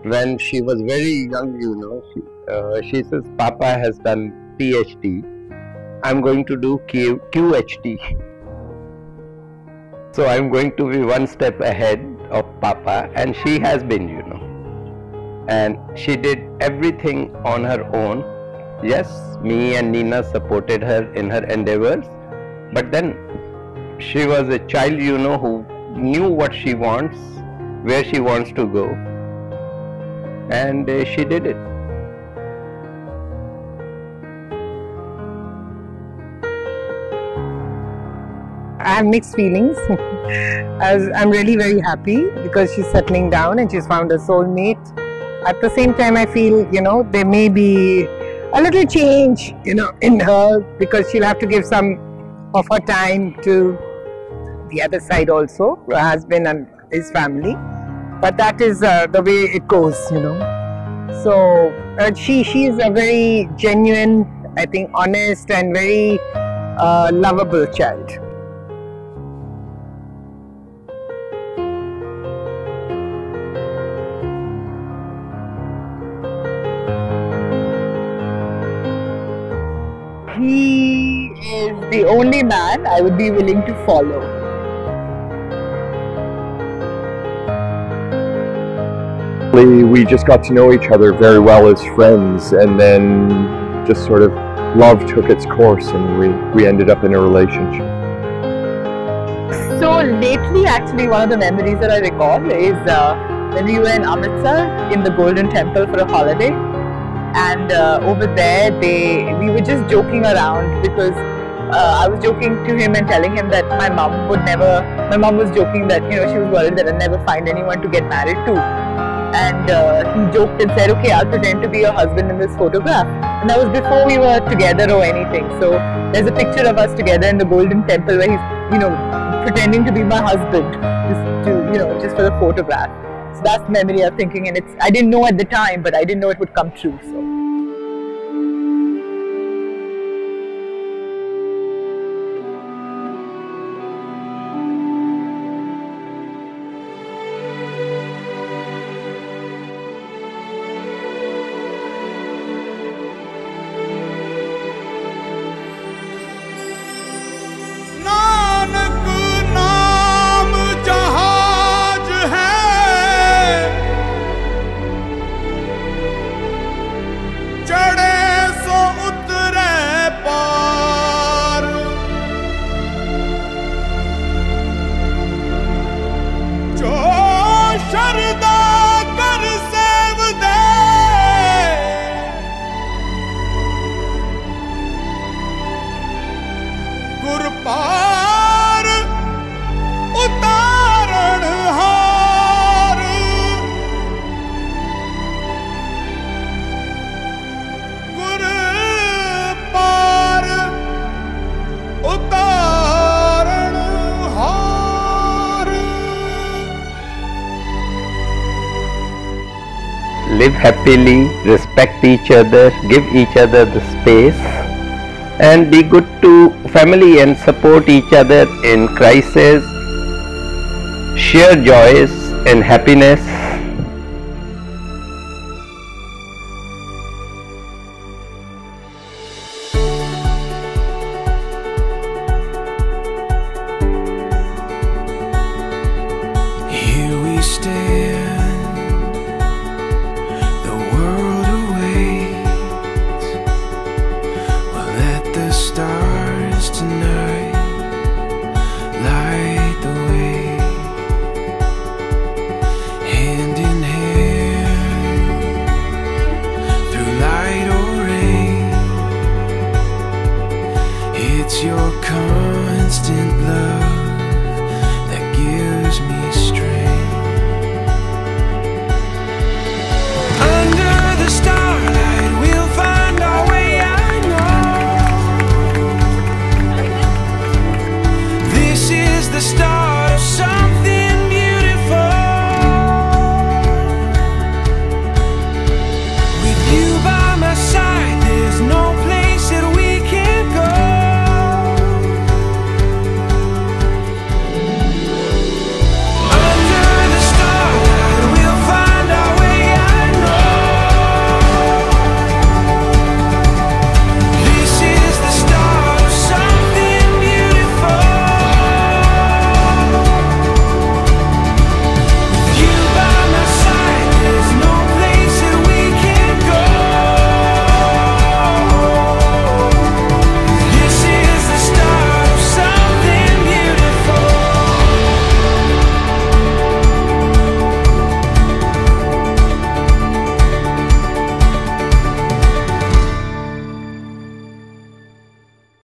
when she was very young, she says, Papa has done PhD. I'm going to do QHD. So I'm going to be one step ahead of Papa, and she has been, and she did everything on her own. Yes, me and Nina supported her in her endeavors, but then she was a child, who knew what she wants, where she wants to go, and she did it. I have mixed feelings. As I'm really very happy because she's settling down and she's found a soulmate. At the same time, I feel, there may be a little change, in her, because she'll have to give some of her time to the other side also, her husband and his family. But that is the way it goes, So she's a very genuine, I think, honest and very lovable child. He is the only man I would be willing to follow. We just got to know each other very well as friends, and then just sort of love took its course and we ended up in a relationship. So lately, actually, one of the memories that I recall is when we were in Amritsar in the Golden Temple for a holiday. And over there, we were just joking around because I was joking to him and telling him that my mom was joking that, she was worried that I'd never find anyone to get married to. And he joked and said, okay, I'll pretend to be your husband in this photograph. And that was before we were together or anything. So there's a picture of us together in the Golden Temple where he's, pretending to be my husband just for the photograph. So that's the memory I'm thinking, and I didn't know at the time, but I didn't know it would come true. So. Live happily, respect each other, give each other the space, and be good to family and support each other in crisis, share joys and happiness. Here we stand. Stars tonight light the way, hand in hand, through light or rain. It's your constant love that gives me strength.